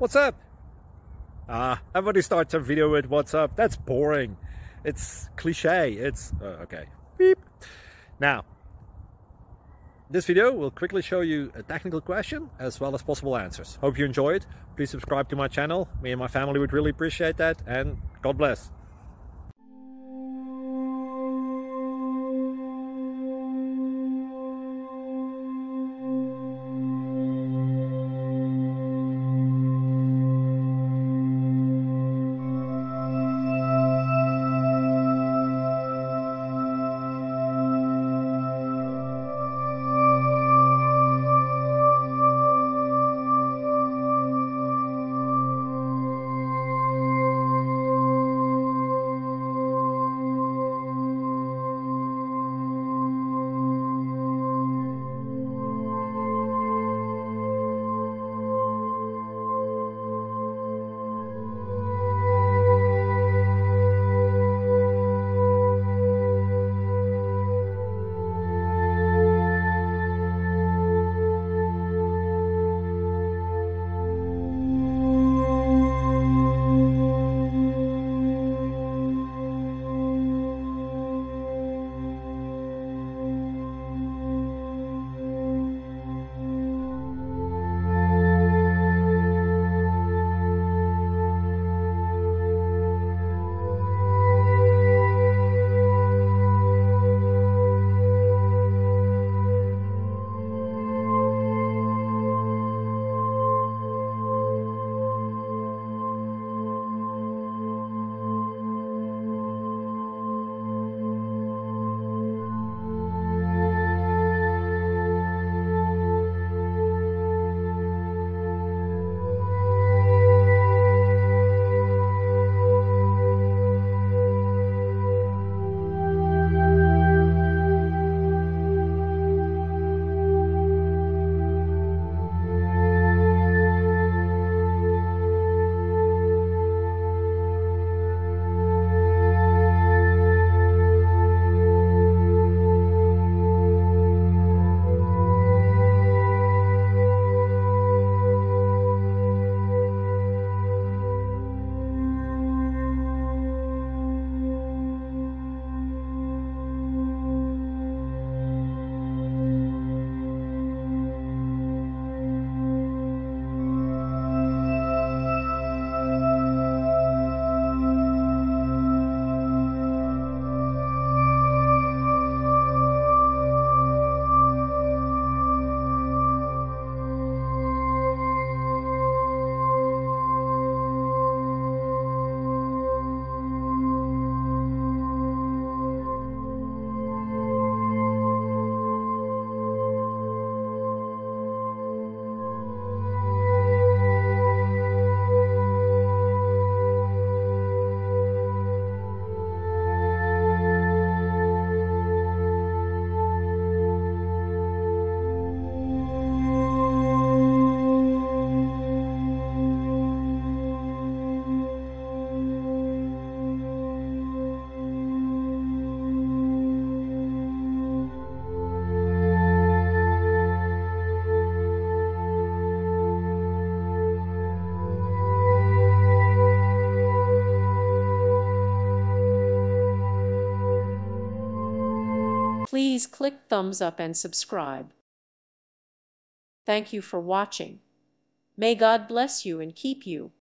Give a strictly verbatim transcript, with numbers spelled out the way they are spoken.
What's up? Ah, everybody starts a video with what's up. That's boring. It's cliche. It's uh, okay. Beep. Now, this video will quickly show you a technical question as well as possible answers. Hope you enjoy it. Please subscribe to my channel. Me and my family would really appreciate that, and God bless. Please click thumbs up and subscribe. Thank you for watching. May God bless you and keep you.